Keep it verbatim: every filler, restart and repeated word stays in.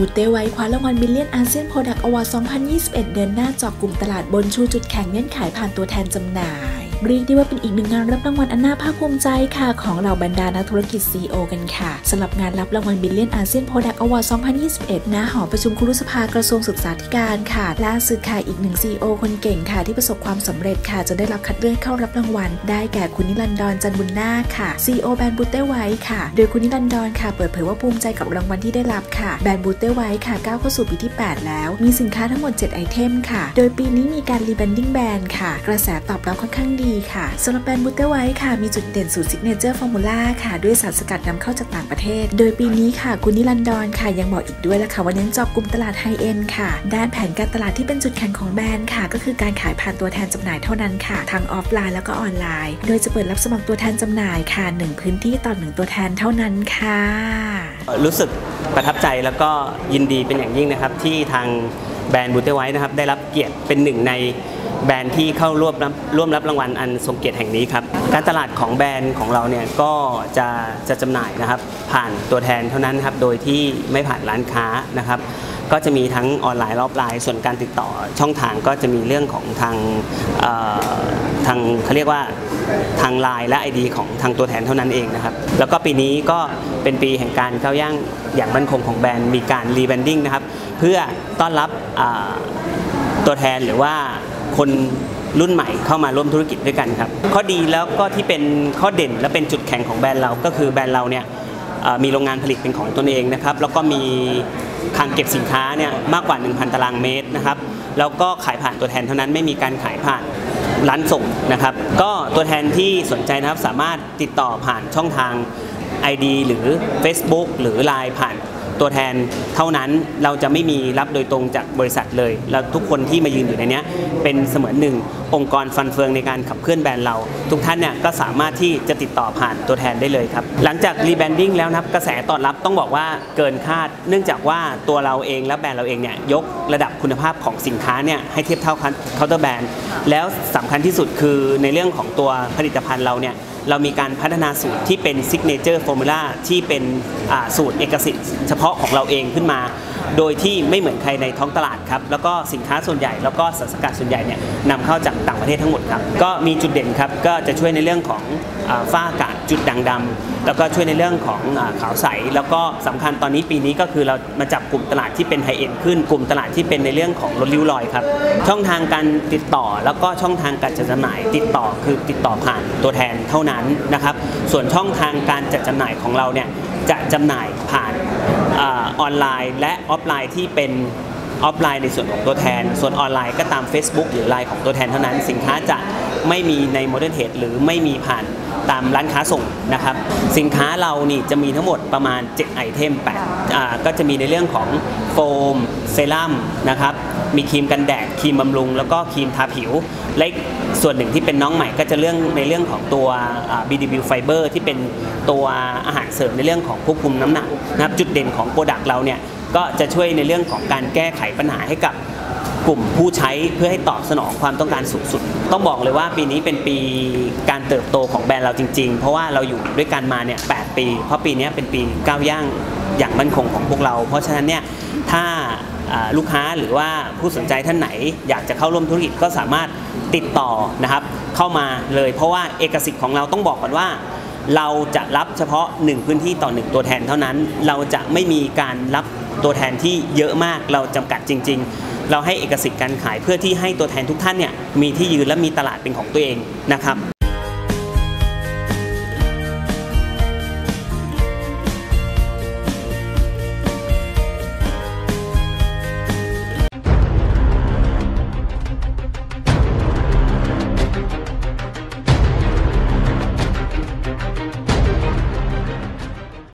บูเต้ไว้คว้ารางวัล Million ASEAN Product Award สองพันยี่สิบเอ็ด เดินหน้าเจาะกลุ่มตลาดบนชูจุดแข็งเงื่อนไขผ่านตัวแทนจำหน่ายเรียกได้ว่าเป็นอีกหนึ่งงานรับรางวัลอันน่าภาคภูมิใจค่ะของเหล่าบรรดานักธุรกิจ ซี อี โอ กันค่ะสำหรับงานรับรางวัล Million ASEAN Product Award สองพันยี่สิบเอ็ด ณ หอประชุมครุสภากระทรวงศึกษาธิการค่ะล่าสุดค่ะอีกหนึ่ง ซี อี โอ คนเก่งค่ะที่ประสบความสำเร็จค่ะจะได้รับคัดเลือกเข้ารับรางวัลได้แก่คุณนิรันดร จันทร์บุญนาคค่ะ ซี อี โอ แบรนด์บูเต้ไว้ค่ะโดยคุณนิรันดรค่ะเปิดเผยว่าภูมิใจกับรางวัลที่ได้รับค่ะแบรนด์บูเต้ไว้ค่ะก้าวเข้าสู่ปีที่แปดแล้วมีสินค้าทั้งหมดเจ็ดไอเทมค่ะโดยปีนี้มีการรีแบรนดิ้งแบรนด์ค่ะกระแสตอบรับค่อนข้างดีค่ะสำหรับแบรนด์บูเต้ไว้ค่ะมีจุดเด่นสูตรซิกเนเจอร์ฟอร์มูล่าค่ะด้วยสารสกัดนำเข้าจากต่างประเทศโดยปีนี้ค่ะคุณนิรันดรค่ะยังบอกอีกด้วยละค่ะว่าเน้นเจาะกลุ่มตลาดไฮเอ็นด์ค่ะด้านแผนการตลาดที่เป็นจุดแข็งของแบรนด์ค่ะก็คือการขายผ่านตัวแทนจำหน่ายเท่านั้นค่ะทั้งออฟไลน์แล้วก็ออนไลน์โดยจะเปิดรับสมัครตัวแทนจำหน่ายค่ะหนึ่งพื้นที่ต่อหนึ่งตัวแทนเท่านั้นค่ะรู้สึกประทับใจแล้วก็ยินดีเป็นอย่างยิ่งนะครับที่ทางแบรนด์บูเต้ไว้นะครับได้รับเกียรติเป็นหนึ่งในแบรนด์ที่เข้าร่วมรับร่วมรับรางวัลอันทรงเกียรติแห่งนี้ครับการตลาดของแบรนด์ของเราเนี่ยก็จะจะจำหน่ายนะครับผ่านตัวแทนเท่านั้นครับโดยที่ไม่ผ่านร้านค้านะครับก็จะมีทั้งออนไลน์ออฟไลน์ส่วนการติดต่อช่องทางก็จะมีเรื่องของทางทางเขาเรียกว่าทางไลน์และ ไอ ดี ของทางตัวแทนเท่านั้นเองนะครับแล้วก็ปีนี้ก็เป็นปีแห่งการก้าวย่างอย่างมั่นคงของแบรนด์มีการรีแบรนดิ้งนะครับเพื่อต้อนรับตัวแทนหรือว่าคนรุ่นใหม่เข้ามาร่วมธุรกิจด้วยกันครับข้อดีแล้วก็ที่เป็นข้อเด่นและเป็นจุดแข็งของแบรนด์เราก็คือแบรนด์เราเนี่ยมีโรงงานผลิตเป็นของตนเองนะครับแล้วก็มีคลังเก็บสินค้าเนี่ยมากกว่า หนึ่งพัน ตารางเมตรนะครับแล้วก็ขายผ่านตัวแทนเท่านั้นไม่มีการขายผ่านร้านส่งนะครับก็ตัวแทนที่สนใจนะครับสามารถติดต่อผ่านช่องทาง ไอ ดี หรือ Facebook หรือ ไลน์ ผ่านตัวแทนเท่านั้นเราจะไม่มีรับโดยตรงจากบริษัทเลยแล้วทุกคนที่มายืนอยู่ในนี้เป็นเสมือนหนึ่งองค์กรฟันเฟืองในการขับเคลื่อนแบรนด์เราทุกท่านเนี่ยก็สามารถที่จะติดต่อผ่านตัวแทนได้เลยครับหลังจากรีแบรนดิ้งแล้วนะครับกระแสตอบรับต้องบอกว่าเกินคาดเนื่องจากว่าตัวเราเองและแบรนด์เราเองเนี่ยยกระดับคุณภาพของสินค้าเนี่ยให้เทียบเท่าเคาน์เตอร์แบรนด์แล้วสำคัญที่สุดคือในเรื่องของตัวผลิตภัณฑ์เราเนี่ยเรามีการพัฒนาสูตรที่เป็นซิกเนเจอร์ฟอร์มูล่าที่เป็นสูตรเอกสิทธิ์เฉพาะของเราเองขึ้นมาโดยที่ไม่เหมือนใครในท้องตลาดครับแล้วก็สินค้าส่วนใหญ่แล้วก็สารสกัดส่วนใหญ่เนี่ยนำเข้าจากต่างประเทศทั้งหมดครับก็มีจุดเด่นครับก็จะช่วยในเรื่องของฝ้าอากาศจุดด่างดำแล้วก็ช่วยในเรื่องของขาวใสแล้วก็สำคัญตอนนี้ปีนี้ก็คือเรามาจับกลุ่มตลาดที่เป็นไฮเอ็นด์ขึ้นกลุ่มตลาดที่เป็นในเรื่องของลดริ้วรอยครับช่องทางการติดต่อแล้วก็ช่องทางการจัดจำหน่ายติดต่อคือติดต่อผ่านตัวแทนเท่านั้นนะครับส่วนช่องทางการจัดจำหน่ายของเราเนี่ยจะจำหน่ายผ่านออนไลน์และออฟไลน์ที่เป็นออฟไลน์ในส่วนของตัวแทนส่วนออนไลน์ก็ตาม Facebook หรือ ไลน์ ของตัวแทนเท่านั้นสินค้าจะไม่มีในโมเดิร์นเทรดหรือไม่มีผ่านตามร้านค้าส่งนะครับสินค้าเรานี่จะมีทั้งหมดประมาณเจ็ดไอเทมแปดอ่าก็จะมีในเรื่องของโฟมเซรั่มนะครับมีครีมกันแดดครีมบำรุงแล้วก็ครีมทาผิวและส่วนหนึ่งที่เป็นน้องใหม่ก็จะเรื่องในเรื่องของตัว บี ดี บิว Fiber ที่เป็นตัวอาหารเสริมในเรื่องของควบคุมน้ำหนักนะครับจุดเด่นของโปรดักต์เราเนี่ยก็จะช่วยในเรื่องของการแก้ไขปัญหาให้กับกลุ่มผู้ใช้เพื่อให้ตอบสนองความต้องการสูงสุดต้องบอกเลยว่าปีนี้เป็นปีการเติบโตของแบรนด์เราจริงๆเพราะว่าเราอยู่ด้วยกันมาเนี่ยแปดปีเพราะปีนี้เป็นปีก้าวย่างอย่างมั่นคงของพวกเราเพราะฉะนั้นเนี่ยถ้าลูกค้าหรือว่าผู้สนใจท่านไหนอยากจะเข้าร่วมธุรกิจก็สามารถติดต่อนะครับเข้ามาเลยเพราะว่าเอกสิทธิ์ของเราต้องบอกก่อนว่าเราจะรับเฉพาะหนึ่งพื้นที่ต่อหนึ่งตัวแทนเท่านั้นเราจะไม่มีการรับตัวแทนที่เยอะมากเราจำกัดจริงๆเราให้เอกสิทธิ์การขายเพื่อที่ให้ตัวแทนทุกท่านเนี่ยมีที่ยืนและมีตลาดเป็นของตัวเองนะครับ